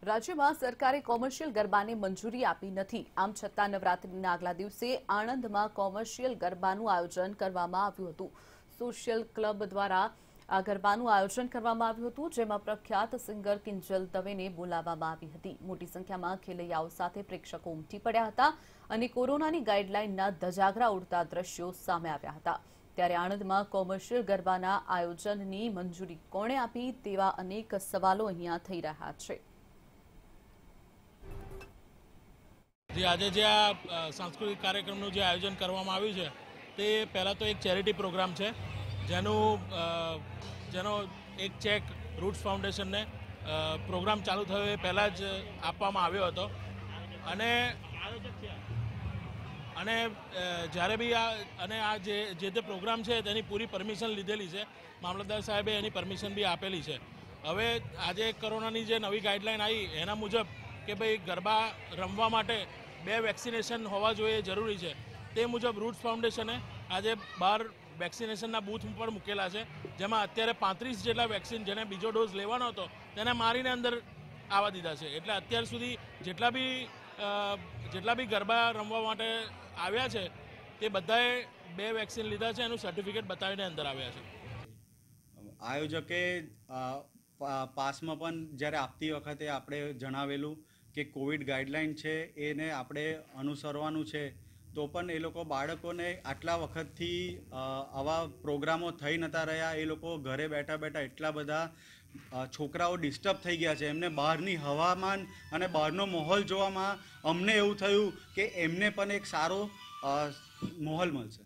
રાજ્યમાં સરકારે કોમર્શિયલ ગરબાને મંજૂરી આપી નથી। આમ છતાં નવરાત્રીના આગલા દિવસે આણંદમાં કોમર્શિયલ ગરબાનું આયોજન કરવામાં આવ્યું હતું। સોશિયલ ક્લબ દ્વારા આ ગરબાનું આયોજન કરવામાં આવ્યું હતું, જેમાં પ્રખ્યાત સિંગર કિંજલ દવેને બોલાવવામાં આવી હતી। મોટી સંખ્યામાં ખેલૈયાઓ સાથે પ્રેક્ષકો ઉમટી પડ્યા હતા અને કોરોનાની ગાઈડલાઈનના ધજાગરા ઉડતા દ્રશ્યો સામે આવ્યા હતા। ત્યારે આણંદમાં કોમર્શિયલ ગરબાના આયોજનની મંજૂરી કોણે આપી તેવા અનેક સવાલો અહીંયા થઈ રહ્યા છે। આજે જે આ સાંસ્કૃતિક કાર્યક્રમનું જે આયોજન કરવામાં આવ્યું છે તે પહેલાં તો એક ચેરિટી પ્રોગ્રામ છે, જેનો એક ચેક રૂટ્સ ફાઉન્ડેશનને પ્રોગ્રામ ચાલુ થયો એ પહેલાં જ આપવામાં આવ્યો હતો અને જ્યારે બી આ જે તે પ્રોગ્રામ છે તેની પૂરી પરમિશન લીધેલી છે। મામલતદાર સાહેબે એની પરમિશન બી આપેલી છે। હવે આજે કોરોનાની જે નવી ગાઈડલાઈન આવી એના મુજબ કે ભાઈ ગરબા રમવા માટે 2 વેક્સિનેશન હોવા જોઈએ જરૂરી છે, તે મુજબ રૂટ્સ ફાઉન્ડેશને આજે 12 વેક્સિનેશનના બૂથ પણ મૂકેલા છે, જેમાં અત્યારે 35 જેટલા વેક્સિન જેને બીજો ડોઝ લેવાનો હતો તેને મારીને અંદર આવવા દીધા છે। એટલે અત્યાર સુધી જેટલા બી ગરબા રમવા માટે આવ્યા છે તે બધાએ 2 વેક્સિન લીધા છે, એનું સર્ટિફિકેટ બતાવીને અંદર આવ્યા છે। આયોજકે પાસમાં પણ જ્યારે આપતી વખતે આપણે જણાવેલું કે કોવિડ ગાઈડલાઈન છે એને આપણે અનુસરવાનું છે, તો પણ એ લોકો બાળકોને આટલા વખતથી આવા પ્રોગ્રામો થઈ નતા રહ્યા। એ લોકો ઘરે બેઠા બેઠા એટલા બધા છોકરાઓ ડિસ્ટર્બ થઈ ગયા છે, એમને બહારની હવામાન અને બહારનો માહોલ જોવામાં અમને એવું થયું કે એમને પણ એક સારો માહોલ મળશે।